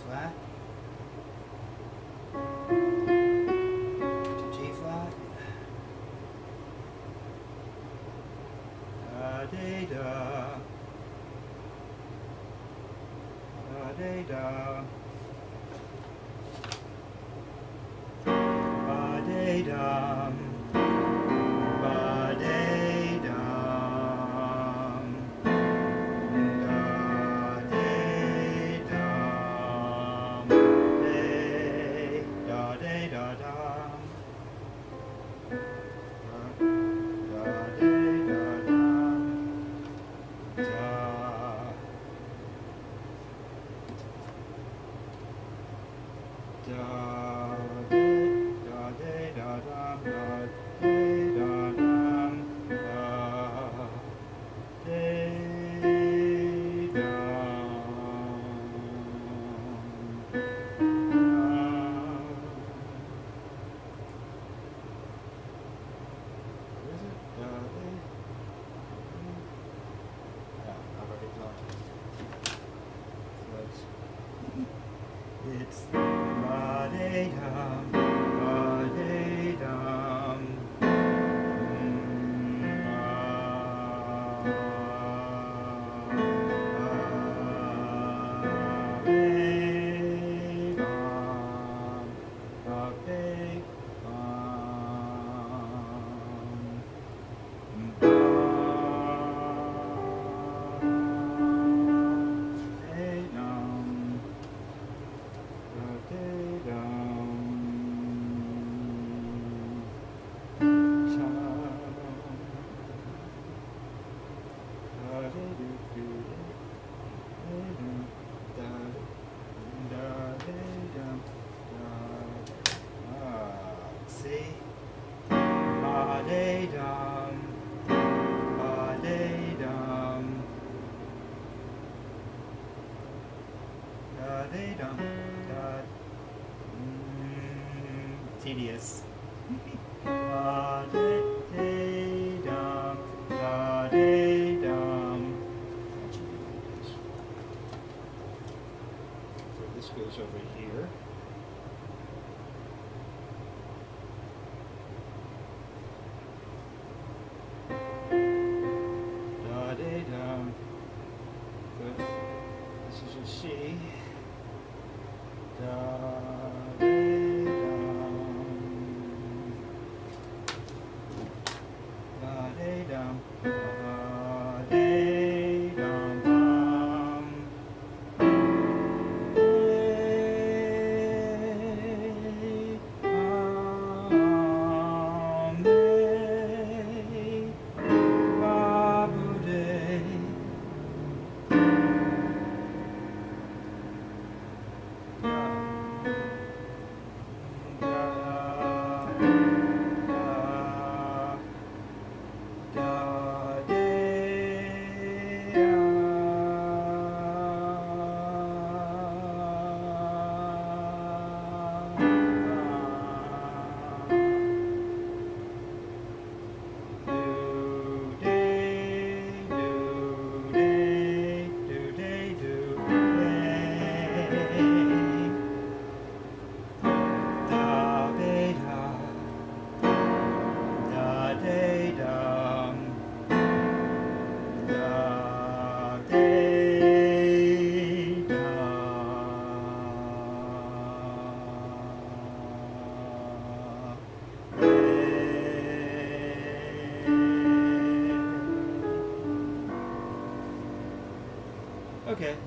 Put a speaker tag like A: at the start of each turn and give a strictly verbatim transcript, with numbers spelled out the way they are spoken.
A: flat to G flat. Da de da. Da de da. Ba de dum. Ba de dum. Da de dum. De da de da dum. Da de da dum. Da. Da de da de da dum. Da de da dum. Da de it's ba de dum, ba de dum, see? Ba de dum, ba de dum, da de dum, da. Mm, tedious. Ba de de dum, da de dum. That should be like this. So this goes over here. Da de dum. Good. This is a C. Da de dum. Da de dum. Da de dum dum. Okay.